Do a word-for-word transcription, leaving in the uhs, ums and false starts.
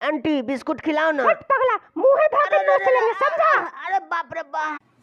Aunty biscuit खिलाओ ना। हट पगला, मुंह धो के अरे नोच लेंगे, समझा? अरे बाप रे बाप।